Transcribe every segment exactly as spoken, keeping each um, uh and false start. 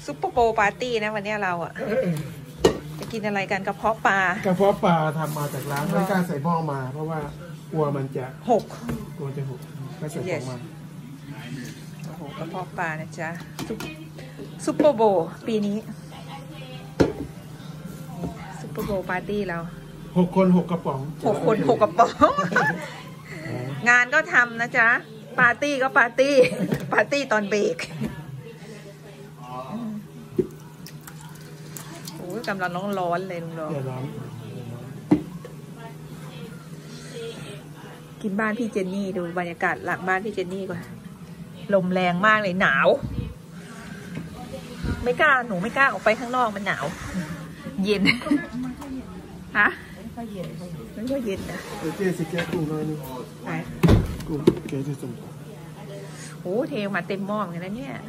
ซุปเปอร์โบว์ปาร์ตี้นะวันนี้เราอ่ะจะกินอะไรกันกระเพาะปลากระเพาะปลาทำมาจากร้านไม่กล้าใส่หม้อมาเพราะว่ากลัวมันจะหกกลัวจะหกก็ใส่ของมันโอ้โหกระเพาะปลานะจ๊ะซุปเปอร์โบว์ปีนี้ซุปเปอร์โบว์ปาร์ตี้เราหกคนหกกระป๋องหกคนหกกระป๋องงานก็ทำนะจ๊ะปาร์ตี้ก็ปาร์ตี้ปาร์ตี้ตอนเบรกโอ้ยกำลังร้อนๆเลยลุงรอกินบ้านพี่เจนนี่ดูบรรยากาศหลังบ้านพี่เจนนี่ก่อนลมแรงมากเลยหนาวไม่กล้าหนูไม่กล้าออกไปข้างนอกมันหนาวเย็นฮะไม่ค่อยเย็นไม่ค่อยเย็นนะเจ๊สิแกกุ้งน้อยนึงกุ้งแกจะส่งโอ้เทมาเต็มหม้อเลยนะเนี่ย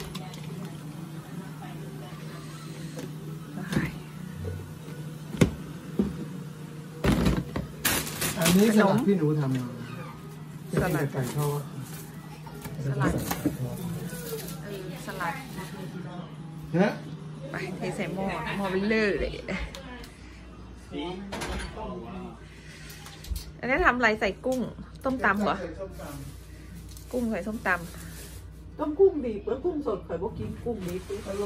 อันนี้สลัดพี่หนูทำมาสลัดไก่ทอดสลัดสลัดเนี่ยไปเทใส่หม้อหม้อเบลเลอร์เลยอันนี้ทำอะไรใส่กุ้งต้มตำเหรอกุ้งใส่ส้มตำต้มกุ้งดิบแล้วกุ้งสดไข่พวกกินกุ้งดิบ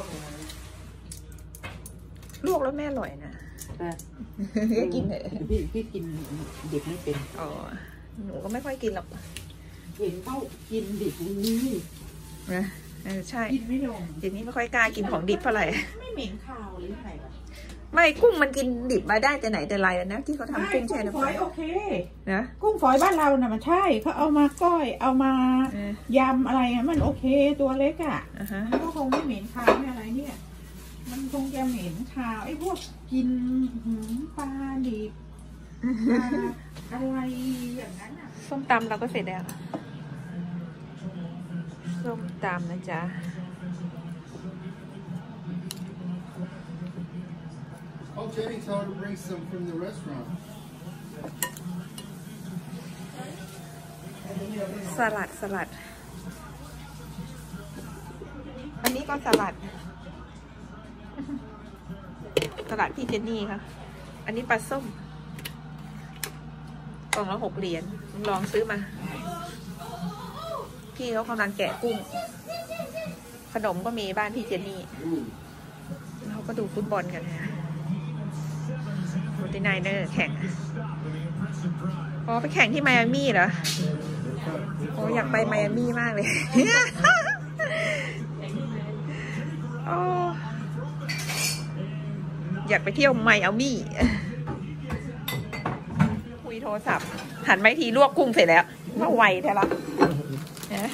ลวกแล้วแม่อร่อยนะพี่กินพี่พี่กินดิบไม่เป็นอ๋อหนูก็ไม่ค่อยกินหรอกเห็นเขากินดิบนี่นะเออใช่กินไม่ลงเดี๋ยวนี้ไม่ค่อยกล้ากินของดิบเท่าไหร่ไม่เหม็นข้าวหรือไงไม่กุ้งมันกินดิบมาได้แต่ไหนแต่ไรแล้วนะที่เขาทำกุ้งแช่น้ำปลาโอเคนะกุ้งฝอยบ้านเราน่ะมันใช่เขาเอามาก้อยเอามายำอะไรอ่ะมันโอเคตัวเล็กอ่ะมันก็คงไม่เหม็นข้าวไม่อะไรเนี่ยมันคงจะเหม็นข้าวไอ้พวกกินปลาดิบอะไรอย่างนั้นอ่ะส้มตำเราก็เสร็จแล้วส้มตำนะจ๊ะ Oh, Jenny told her to bring some from the restaurant. สลัดสลัดอันนี้ก็สลัดสลัดพี่เจนนี่ค่ะอันนี้ปลาส้มกล่องละหกเหรียญลองซื้อมาพี่เขากำลังแกะกุ้งขนมก็มีบ้านพี่เจนนี่เขาก็ดูฟุตบอลกันนะที่นายเนอร์แข่งอ๋อไปแข่งที่ไมอามี่เหรอโอ้อยากไปไมอามี่มากเลยโอ้อยากไปเที่ยวไมอามี่คุยโทรศัพท์หันไปทีลวกกุ้งเสร็จแล้วมาไวแท้ละนะ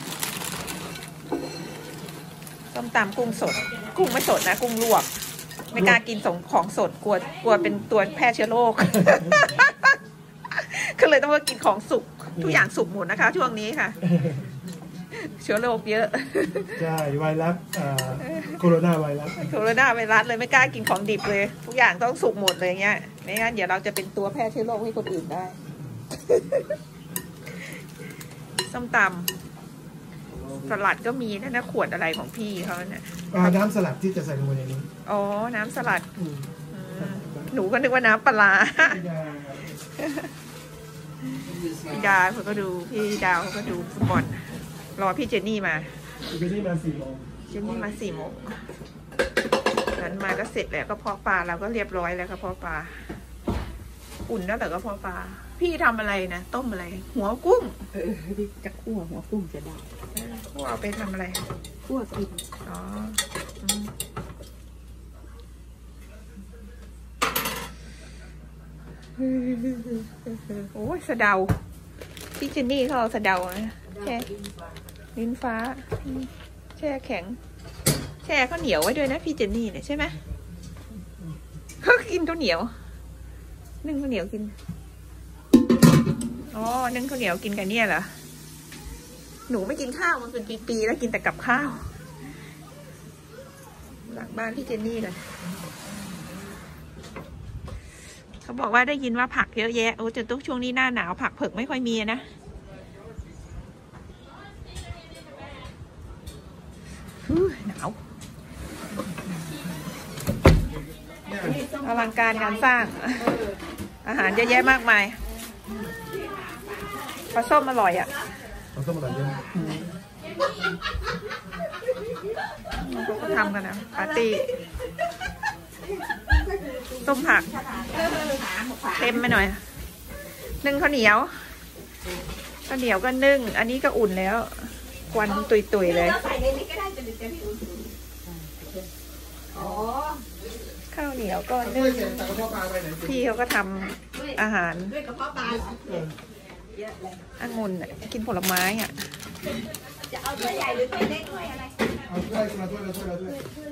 ต้มตำกุ้งสดกุ้งไม่สดนะกุ้งลวกไม่กล้ากินส่งของสดกลัวกลัวเป็นตัวแพร่เชื้อโรคก็เลยต้องมากินของสุกทุกอย่างสุกหมดนะคะช่วงนี้ค่ะเชื้อโรคเยอะใช่ไวรัสโคโรนาไวรัสโคโรนาไวรัสเลยไม่กล้ากินของดิบเลยทุกอย่างต้องสุกหมดเลยเงี้ยไม่งั้นเดี๋ยวเราจะเป็นตัวแพร่เชื้อโรคให้คนอื่นได้ส้มตำสลัดก็มีนะนะขวดอะไรของพี่เขาเนี่ยน้ำสลัดที่จะใส่ลงไปในนี้อ๋อน้ำสลัดหนูก็นึกว่าน้ำปลาพี่ดาเขาก็ดูพี่ดาวเขาก็ดูฟุตบอลรอพี่เจนนี่มาเจนนี่มาสี่โมงเจนนี่มาสี่โมงนั้นมาก็เสร็จแล้วก็เพาะปลาเราก็เรียบร้อยแล้วก็เพาะปลาอุ่นแล้วแต่ก็เพาะปลาพี่ทำอะไรนะต้มอะไรหัวกุ้งเออพี่จะคั่วหัวกุ้งจะได้คั่วเอาไปทำอะไรคั่วกินอ๋อโอ้ยสะเดาพี่เจนนี่เขาเอาสะเดาแช่ลิ้นฟ้าแช่แข็งแช่ข้าวเหนียวไว้ด้วยนะพี่เจนนี่เนี่ยใช่ไหมเขากินข้าวเหนียวนึ่งข้าวเหนียวกินอ๋อนึ่งข้าวเหนียวกินกันเนี่ยเหรอหนูไม่กินข้าวมันเป็นปีๆแล้วกินแต่กับข้าวหลังบ้านพี่เจนนี่เลยเขาบอกว่าได้ยินว่าผักเยอะแยะโอ้แต่ตุ๊กช่วงนี้หน้าหนาวผักเผือกไม่ค่อยมีนะหนาวอลังการงานสร้างอาหารเยอะแยะมากมายปลาส้มอร่อยอ่ะเราต้องมาตัดเยอะเขาก็ทำกันนะปาร์ตี้ต้มผักเต็มไปหน่อยนึ่งข้าวเหนียวข้าวเหนียวก็นึ่งอันนี้ก็อุ่นแล้วควันตุยๆเลยข้าวเหนียวก็นึ่งพี่เขาก็ทำอาหารองุ่นกินผลไม้อ่ะจะเอาถ้วยใหญ่หรือถ้วยเล็กถ้วยอะไรเอาถ้วยมาถ้วยละถ้วยละถ้วย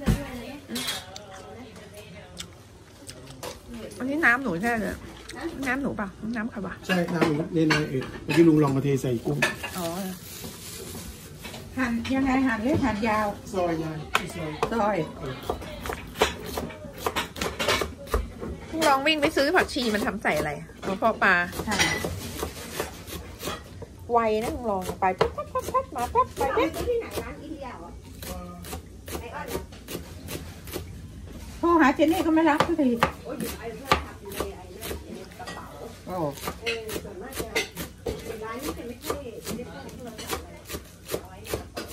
อันนี้น้ำหนูใช่ไหมน้ำหนูเปล่าน้ำใครวะใช่น้ำหนูเนี่ยนะเออเมื่อกี้ลุงลองมาเทใส่กุ้งอ๋อหั่นยังไงหั่นเล็กหั่นยาวซอยยายซอยซอยลองวิ่งไปซื้อผักชีมันทำใส่อะไรเอาพอปลาไวนะลองไปปั๊บปั๊บปั๊บปั๊บมาปั๊บไปปั๊บที่ไหนร้านอินเดียเหรอไอออนโทรหาเจนนี่เขาไม่รับสักทีอ้าวเออส่วนมากจะร้านนี้จะไม่ค่อยไม่ค่อยโทรศัพท์อะไรเอาไว้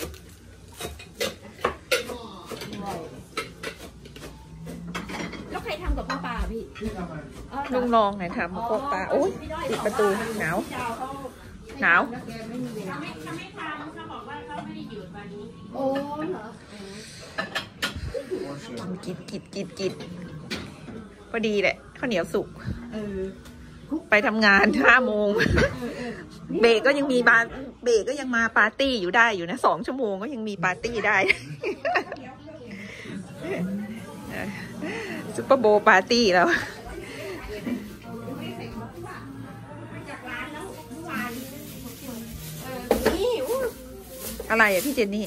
แล้วใครทำกับพ่อปลาพี่ลุงลองไหนทำกับพ่อปลาโอ้ยปิดประตูหนาวหนาวเขาไม่ทำเขาบอกว่าเขาไม่ได้หยุดวันนี้โอ้เหรอกิดกิดกิดกิดพอดีแหละข้าวเหนียวสุกไปทำงานห้าโมงเบรกก็ยังมีบาเบรกก็ยังมาปาร์ตี้อยู่ได้อยู่นะสองชั่วโมงก็ยังมีปาร์ตี้ได้ซุปเปอร์โบว์ปาร์ตี้แล้วอะไรอ่ะพี่เจนนี่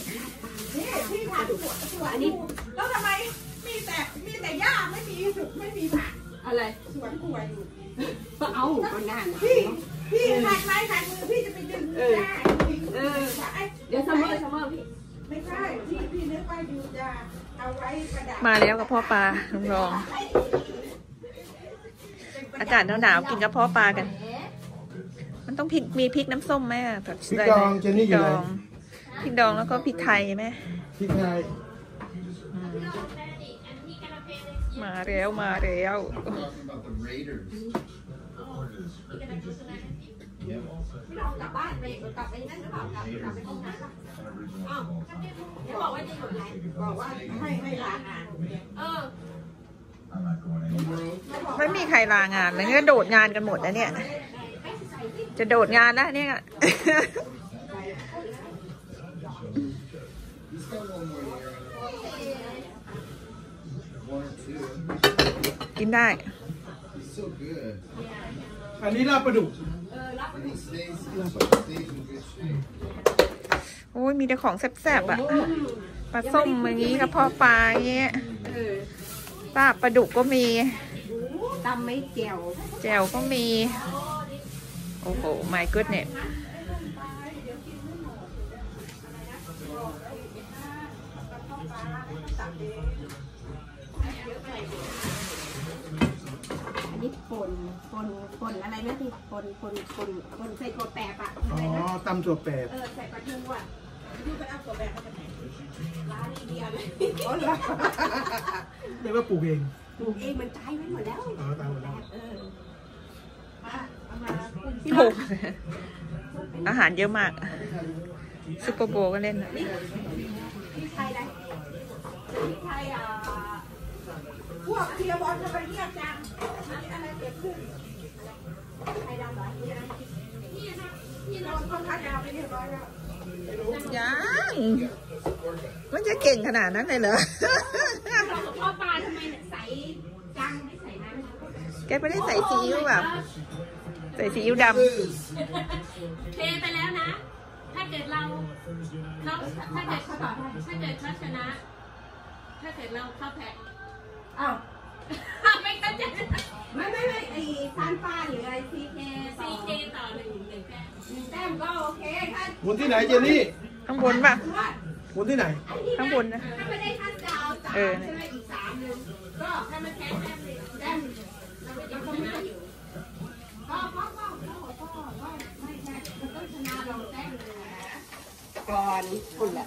อันนี้แล้วทำไมมีแต่มีแต่หญ้าไม่มีไม่มีผักอะไรสวนกล้วยอยู่ก็เอาคนนั้นพี่พี่ขัดไม้ขัดมือพี่จะไปดึงได้เออเดี๋ยวซัมเมอร์ซัมเมอร์พี่ไม่ใช่พี่พี่นึกว่าอยู่จะเอาไว้ประดับมาแล้วกับพ่อปลาลุงรองอากาศหนาวๆกินกับพ่อปลากันมันต้องพริกมีพริกน้ำส้มไหมอ่ะพริกดองเจนนี่อยู่ไหนพริกดองแล้วก็พริกไทยไหมพริกไทยมาแล้วมาแล้วกลับบ้านไปกลับไปนั่นหรือเปล่ากลับกลับไปห้องน้ำอ้าวเดี๋ยวบอกว่าจะหยุดไงบอกว่าให้ให้ลางานเออไม่มีใครลางานเลยก็โดดงานกันหมดนะเนี่ยจะโดดงานนะเนี่ยกินได้อันนี้ลาบปลาดุกโอ้ยมีแต่ของแซ่บๆอ่ะปลาส้มอย่างนี้กับพ่อปลาอย่างเงี้ยลาบปลาดุกก็มีตำไม่แจ่วแจ่วก็มีโอ้โห my goodness อันนี้ป่นป่นป่นอะไรนะที่ป่นป่นป่นป่นใส่ถั่วแปบอ่ะอ๋อตำถั่วแปบเออใส่ปลาทูอ่ะดูไปเอาถั่วแปบมาจากไหนร้านอินเดียเลยอ๋อเหรอไม่ว่าปลูกเองปลูกเองมันตายไปหมดแล้วอ๋อตายหมดแล้วเออโอ้อาหารเยอะมากซุปเปอร์โบว์ก็เล่นนะที่ไทยอะไรที่ไทยอ่ะพวกเทียบอลทำไมเงียบจังอะไรเกิดขึ้นไทยดำเหรอที่นั่นที่นอนก็พักยาวไปเรียบร้อยแล้วยังมันจะเก่งขนาดนั้นเลยเหรอเรากับพ่อปลาทำไมใส่จังไม่ใส่น้ำแกไม่ได้ใส่ซีอิ๊วแบบใส่ซีอิ๊วดำเทไปแล้วนะถ้าเกิดเราเราถ้าเกิดเขาต่อถ้าเกิดเขาชนะถ้าเกิดเราเข้าแพ้อ้าวไม่เข้าใจไม่ไม่ไม่ไอ้ซานฟ้าหรืออะไรซีเคซีเคต่อหนึ่งหนึ่งแต้มหนึ่งแต้มก็โอเคท่านบนที่ไหนเจนนี่ข้างบนป่ะบนที่ไหนข้างบนนะถ้าไม่ได้ท่านจะเอาสาเออใช่ไหมอีกสามนึงก็ให้มันแพ้แต้มเลยแต้มเราไม่จะชนะอยู่ก็ก็ก็ก็ก็ไม่ใช่มันต้องชนะเราแต้มเลยนะก่อนคุณแหละ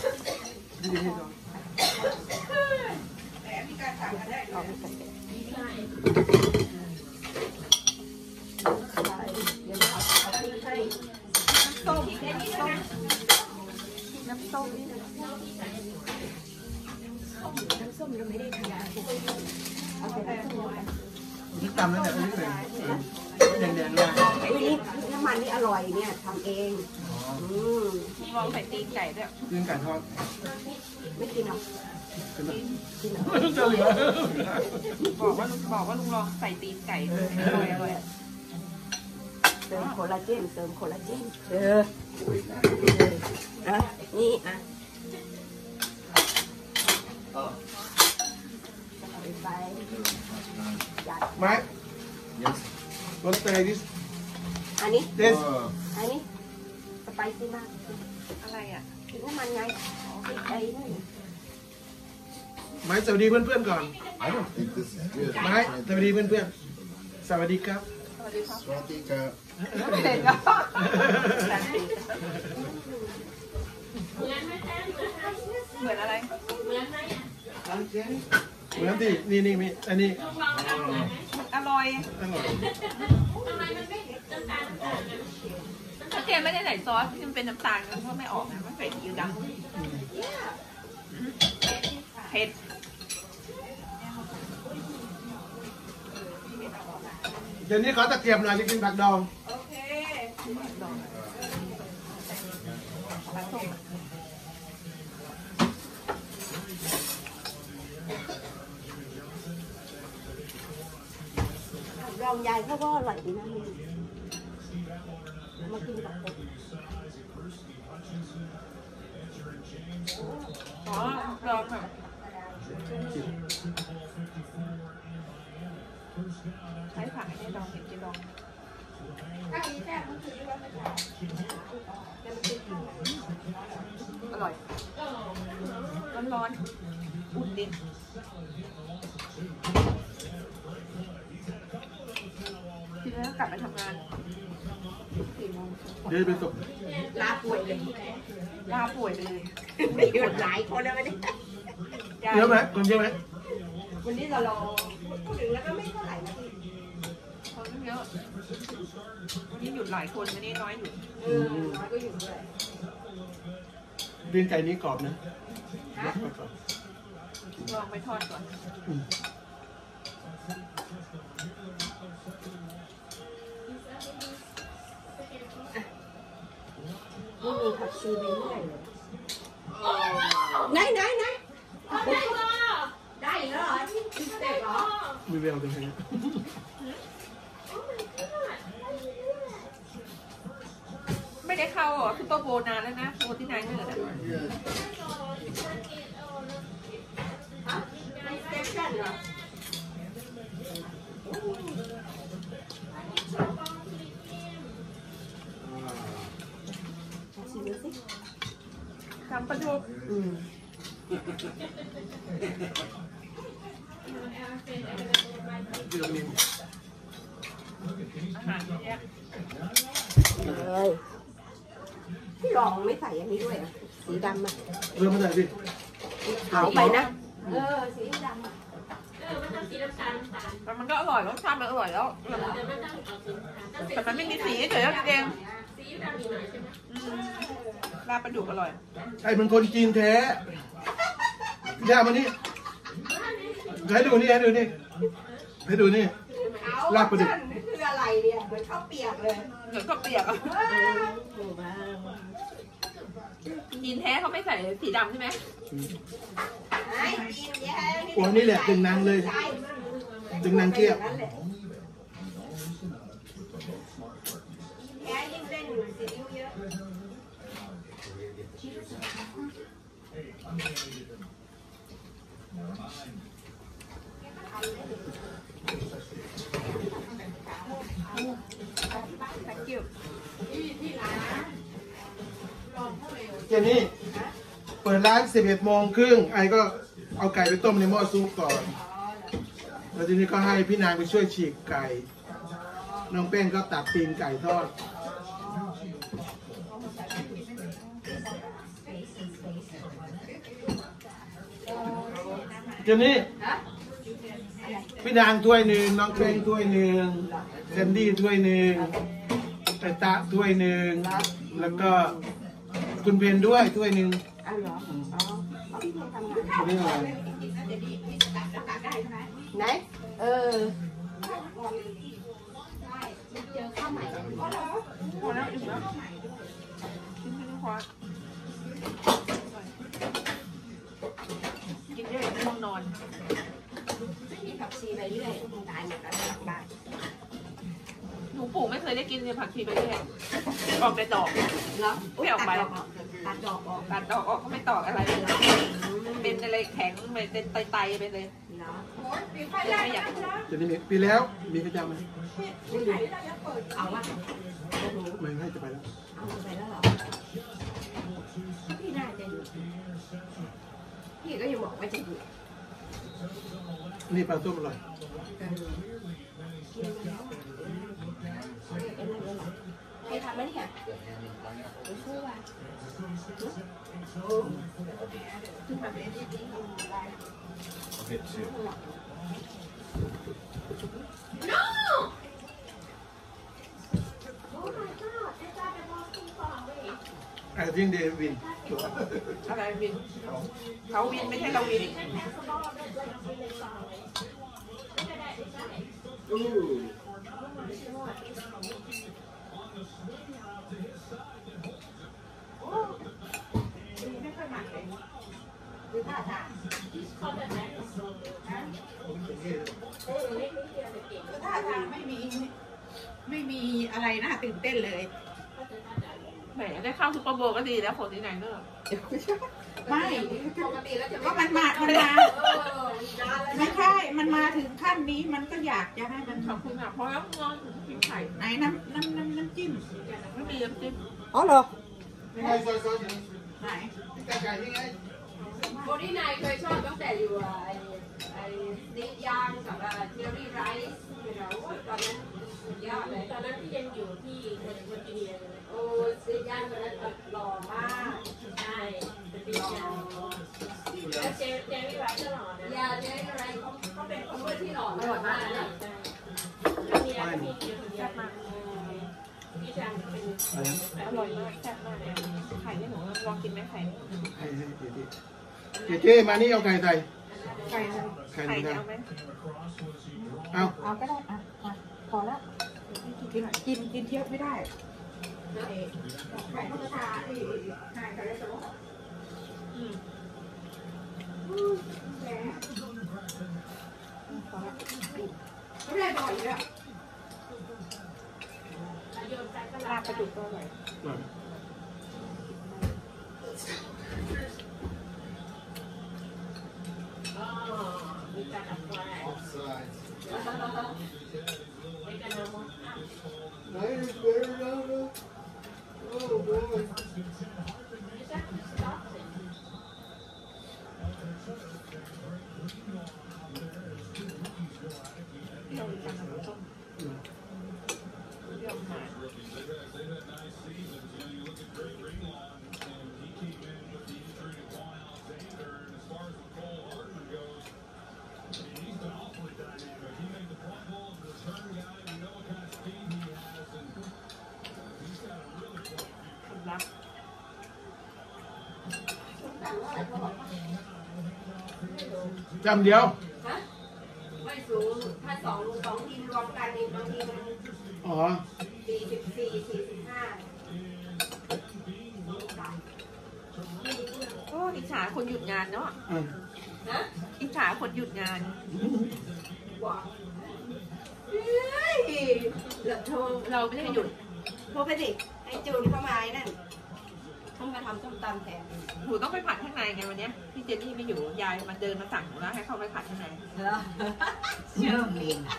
แต่มีการสั่งกันได้เราไม่สั่งใช่เดี๋ยวเราเอาไปให้น้ำส้มน้ำส้มน้ำส้มน้ำส้มเราไม่ได้ทำเอาไปน้ำส้มนี่ตำแล้วแต่ไม่เป็นแดงๆเลยนี่น้ำมันนี่อร่อยเนี่ยทำเองอืมลองใส่ตีนไก่ด้วยกินไก่ทอดไม่กินหรอกจะเหลือบอกว่าลุงบอกว่าลุงลองใส่ตีนไก่ด้วยอร่อยอร่อยเติมโคลลาเจนเติมโคลลาเจนเอออ่ะนี่อ่ะไปจัดไม้ Yes. What's the like this อันนี้ this Uh, อันนี้สไปซี่มากอะไรอ่ะถึงน้ำมันไงไอ้นี่ไม้สวัสดีเพื่อนๆก่อน I don't think this is good. ไม้สวัสดีเพื่อนๆสวัสดีครับ Swatika. เหมือนอะไรเหมือนที่นี่นี่มีอันนี้อร่อยอร่อยถ้าเจมไม่ได้ใส่ซอสที่มันเป็นน้ำตาลมันก็ไม่ออกนะมันใส่ซีอิ๊วดำเผ็ดเดี๋ยวนี้ขอตะเกียบหน่อยจะกินผักดองโอเคปลาส้มลองยายเขาก็อร่อยดีนะมากินกับผมอ๋อลองค่ะใช้ผักให้ลองเห็นจะลองอร่อยร้อนๆอุ่นดิทีนี้กลับไปทำงานสี่โมงเดี๋ยวไปตกลาป่วยเลยลาป่วยไปเลยมีคนหลายคนแล้ววันนี้เยอะไหมคนเยอะไหมวันนี้เรารอพูดถึงแล้วก็ไม่เท่าไหร่นะพี่คนไม่เยอะวันนี้หยุดหลายคนวันนี้น้อยหยุดเออน้อยก็อยู่ด้วยตีนไก่นี้กรอบนะลองไปทอดก่อนนี่มีผักชีไปเรื่อยเลยไหนไหนไหนได้แล้วเหรอที่เด็กเหรอมีแววตรงนี้ไม่ได้เข้าอ่ะซุปเปอร์โบว์นานแล้วนะโบที่ไหนเนื่ออ่ะสเต็ปชั่นเหรอชิมดูสิทำปลาดุกอืมที่ตรงนี้อาหารเยอะแยะเลยพี่ลองไม่ใส่อันนี้ด้วยอ่ะสีดำอ่ะเริ่มมาจากดิขาวไปนะเออสีดำอ่ะแต่มันก็อร่อยรสชาติมันอร่อยแล้วแต่มันไม่มีสีเฉยๆเองอืมลาบปลาดุกอร่อยไอ้เป็นคนจีนแท้ย่ามานี่ให้ดูนี่ให้ดูนี่ให้ดูนี่ ลาบปลาดุกคืออะไรเนี่ยเหมือนข้าวเปียกเลยเหมือนข้าวเปียกอ่ะจีนแท้เขาไม่ใส่สีดำใช่ไหมไอ้กินแย่โอ้นี่แหละตึงนางเลยตึงนางเกี้ยวแย่ยิ่งเล่นซีอิ๊วเยอะ thank you เจนี่เปิดร้านสิบเอ็ดโมงครึ่งไอ้ก็เอาไก่ไปต้มในหม้อซุปก่อนแล้วทีนี้ก็ให้พี่นางไปช่วยฉีกไก่น้องเป้งก็ตัดตีนไก่ทอดทีนี้พี่นางถ้วยหนึ่งน้องเป้งถ้วยหนึ่งแซนดี้ถ้วยหนึ่งไอตะถ้วยหนึ่งแล้วก็คุณเพียนด้วยถ้วยหนึ่งนี่อะไรไหนเออเจอข้าวใหม่พอแล้วอิ่มแล้วกินให้พอกินเยอะไม่ต้องนอนมีผักชีไปเรื่อยตายหมดแล้วหลังบ้านหนูปลูกไม่เคยได้กินเลยผักชีไปเรื่อยออกแต่ดอกแล้วไม่ออกไปตัดดอกออกตัดดอกออกก็ไม่ตอกอะไรเลยเป็นอะไรแข็งเป็นไตๆไปเลย ไม่อยากจะนี่มีปีแล้วมีกระจำไหมเอาวะไม่ให้จะไปแล้วเอาไปแล้วเหรอพี่น่าจะอยู่พี่ก็ยังบอกว่าจะอยู่นี่ปลาต้มอร่อยใครทำไหมเนี่ยไปช่วยว่าNo! I think they win อะไรวินเขาวินไม่ใช่เราวินท่าทางไม่มีไม่มีอะไรน่าตื่นเต้นเลยแหมได้เข้าซุปเปอร์โบว์ก็ดีแล้วผลที่ไหนเนอะไม่ปกติแล้วจะก็มันมามันมาไม่ใช่มันมาถึงขั้นนี้มันก็อยากจะให้มันขอบคุณค่ะเพราะแล้วนอนกินไข่ไหนน้ำน้ำน้ำน้ำจิ้มไม่มีน้ำจิ้มอ๋อเหรอนี่ไงซอยซอยไหนไก่ไก่นี่ไงโบดี้นายเคยชอบตั้งแต่อยู่ไอ้ไอ้นิยางกับเจอรี่ไรซ์เราตอนนั้นสุดยอดเลยตอนนั้นที่ยังอยู่ที่เวอร์จิเนียโอ้นิยางตอนนั้นหล่อมากใช่เป็นดีจังแล้วเจเจอรี่ไรซ์ก็หล่อนะยาเจอรี่ไรซ์เขาเป็นคนที่หล่อหล่อมากนะแล้วมีอะไรมีเยอะแยะมากพี่จังเป็นอร่อยมากแซ่บมากเลยไข่นี่หนูลองกินไหมไข่ให้ให้เจ๊เจ๊เจ๊มานี่เอาไก่ใส่ไก่ไข่ไข่ไม่ได้เอาไหมเอาเอาก็ได้อ่ะอ่ะพอแล้วกินกินกินเที่ยวไม่ได้เอ๊ะไข่ข้าวตาไอ้ไข่ไข่ได้แต่ว่าอืมไม่ได้บ่อยเลยลาบกระดูกก็อร่อยมีการอัพไลน์ Off sides. ในการนำม Nice, very well. Oh boy. ที่เราทำน้ำส้มที่เราหา รักจำเดียวฮะไม่สูงถ้าสองสองทีมรวมกันนี่บางทีมันอ๋อสี่สิบสี่สี่สิบห้าโอ้อิจฉาคนหยุดงานเนาะอ่ะฮะอิจฉาคนหยุดงานว้าวเฮ้ยเราโทรเราไม่ได้หยุดโทรไปสิไอ้จูนเข้ามาไอ้นั่นต้องมาทำส้มตำแทนหนูต้องไปผัดข้างในไงวันเนี้ยพี่เจนนี่ไม่อยู่ยายมันเดินมาสั่งหนูแล้วให้เข้าไปผัดข้างในเหรอเชื่อมี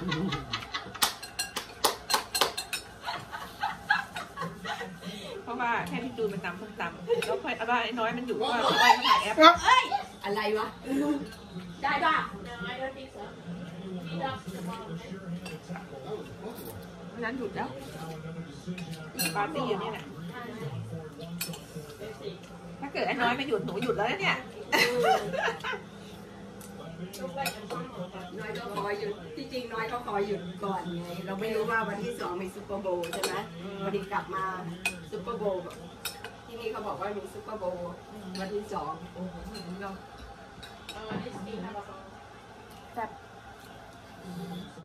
เพราะว่าแค่พี่จูนมันตำส้มตำแล้วค่อยเอาว่าไอ้น้อยมันอยู่ก็ค่อยมาถ่ายแอปเอ้ยอะไรวะ I don't. No, I don't think so. He does tomorrow. วันนั้นหยุดแล้วปาร์ตี้อยู่นี่แหละถ้าเกิดไอ้น้อยไม่หยุดหนูหยุดแล้วเนี่ยน้อยก็ขอหยุดที่จริงน้อยก็ขอหยุดก่อนไงเราไม่รู้ว่าวันที่สองมีซุปเปอร์โบว์ใช่ไหมพอดีกลับมาซุปเปอร์โบว์ที่นี่เขาบอกว่ามีซุปเปอร์โบว์วันที่สองเรา Oh, this thing have a แบบ